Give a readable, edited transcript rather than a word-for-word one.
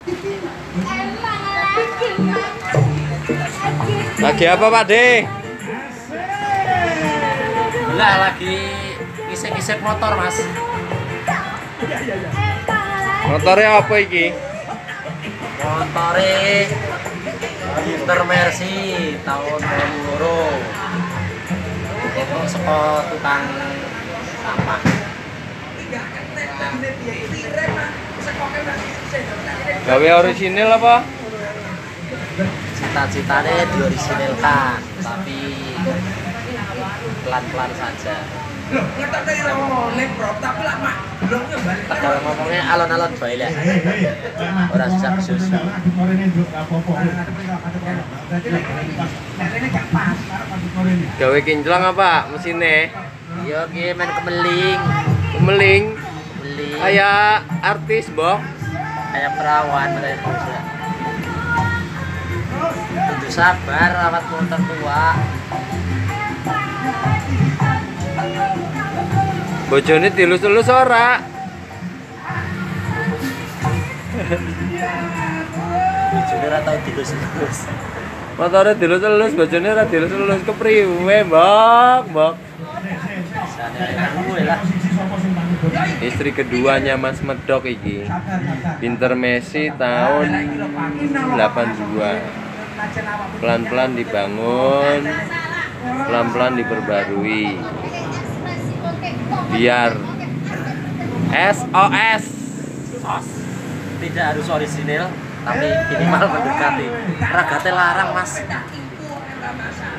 Lagi apa Pak De? Lah lagi isek-isek motor Mas. Motornya apa iki? Motore Inter Mercy tahun 2002. Itu saka tukang sampah. Gawe orisinil apa? Cita-citanya diorisinilkan, tapi pelan-pelan saja. Kalau ngomongnya alon-alon bae lah. Ora susah susu. Gawe kinclong apa mesinnya? Iya, ki main kemeling. Kemeling. Kemeling. Kayak artis, Bok. Kayak perawan mereka. Kudu sabar rawat motor tua. Bojone dilus-elus ora? Bojone ora tau dilus-elus. Motore dilus-elus, bojone ora dilus-elus kepriwe, Mbok? Mbok. Sana lah. Istri keduanya Mas Medok iki. Inter Messi tahun 82. Pelan-pelan dibangun, pelan-pelan diperbarui. Biar SOS. Tidak harus orisinil, tapi minimal mendekati. Ragate larang, Mas.